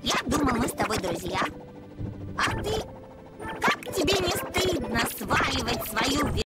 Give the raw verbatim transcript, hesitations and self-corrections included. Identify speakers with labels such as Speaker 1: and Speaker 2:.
Speaker 1: Я думал, мы с тобой друзья. А ты... Как тебе не стыдно сваливать свою вину?